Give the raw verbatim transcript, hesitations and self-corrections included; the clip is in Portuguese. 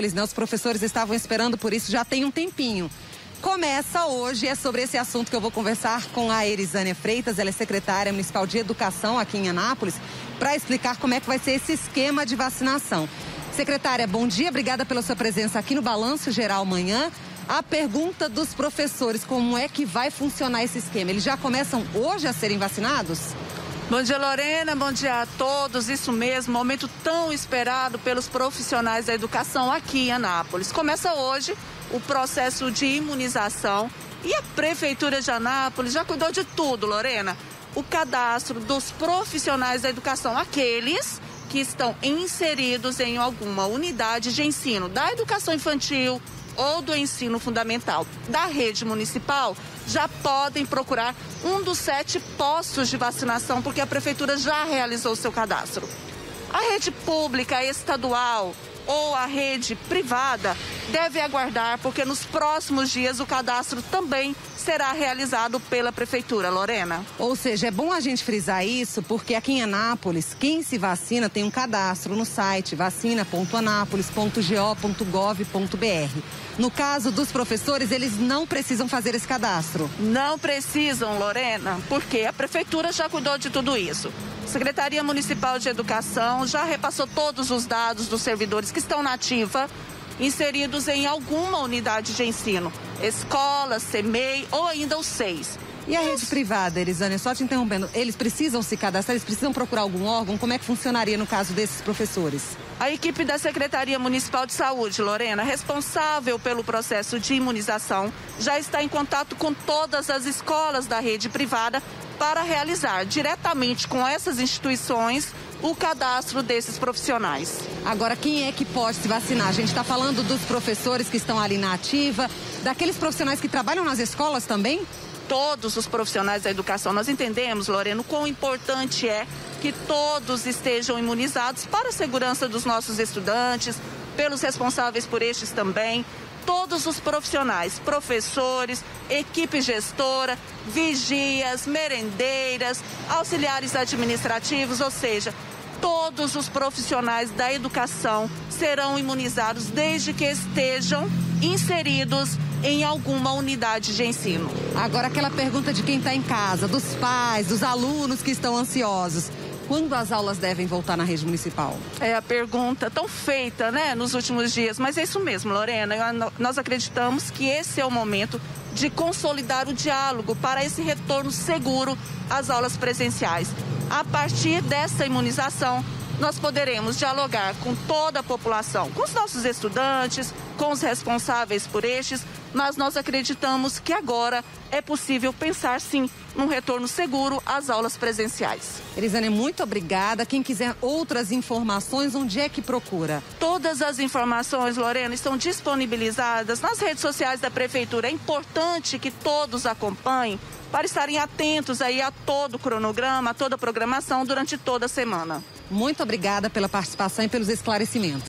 Né? Os professores estavam esperando por isso já tem um tempinho. Começa hoje, é sobre esse assunto que eu vou conversar com a Erizânia Freitas, ela é secretária municipal de educação aqui em Anápolis, para explicar como é que vai ser esse esquema de vacinação. Secretária, bom dia, obrigada pela sua presença aqui no Balanço Geral amanhã. A pergunta dos professores, como é que vai funcionar esse esquema? Eles já começam hoje a serem vacinados? Bom dia, Lorena, bom dia a todos. Isso mesmo, momento tão esperado pelos profissionais da educação aqui em Anápolis. Começa hoje o processo de imunização e a Prefeitura de Anápolis já cuidou de tudo, Lorena. O cadastro dos profissionais da educação, aqueles que estão inseridos em alguma unidade de ensino da educação infantil ou do ensino fundamental da rede municipal, já podem procurar um dos sete postos de vacinação, porque a Prefeitura já realizou o seu cadastro. A rede pública estadual ou a rede privada deve aguardar, porque nos próximos dias o cadastro também será realizado pela Prefeitura, Lorena. Ou seja, é bom a gente frisar isso, porque aqui em Anápolis, quem se vacina tem um cadastro no site vacina ponto anápolis ponto go ponto gov ponto br. No caso dos professores, eles não precisam fazer esse cadastro. Não precisam, Lorena, porque a Prefeitura já cuidou de tudo isso. Secretaria Municipal de Educação já repassou todos os dados dos servidores que estão na ativa, inseridos em alguma unidade de ensino, escola, C M E I ou ainda os seis. E a rede privada, Erizânia, só te interrompendo, eles precisam se cadastrar, eles precisam procurar algum órgão? Como é que funcionaria no caso desses professores? A equipe da Secretaria Municipal de Saúde, Lorena, responsável pelo processo de imunização, já está em contato com todas as escolas da rede privada para realizar diretamente com essas instituições o cadastro desses profissionais. Agora, quem é que pode se vacinar? A gente está falando dos professores que estão ali na ativa, daqueles profissionais que trabalham nas escolas também? Todos os profissionais da educação. Nós entendemos, Lorena, o quão importante é que todos estejam imunizados para a segurança dos nossos estudantes, pelos responsáveis por estes também. Todos os profissionais, professores, equipe gestora, vigias, merendeiras, auxiliares administrativos, ou seja, todos os profissionais da educação serão imunizados desde que estejam inseridos em alguma unidade de ensino. Agora, aquela pergunta de quem está em casa, dos pais, dos alunos que estão ansiosos. Quando as aulas devem voltar na rede municipal? É a pergunta tão feita, né, nos últimos dias, mas é isso mesmo, Lorena. Nós acreditamos que esse é o momento de consolidar o diálogo para esse retorno seguro às aulas presenciais. A partir dessa imunização, nós poderemos dialogar com toda a população, com os nossos estudantes, com os responsáveis por estes, mas nós acreditamos que agora é possível pensar, sim, num retorno seguro às aulas presenciais. Erizânia, muito obrigada. Quem quiser outras informações, onde é que procura? Todas as informações, Lorena, estão disponibilizadas nas redes sociais da Prefeitura. É importante que todos acompanhem para estarem atentos aí a todo o cronograma, a toda a programação durante toda a semana. Muito obrigada pela participação e pelos esclarecimentos.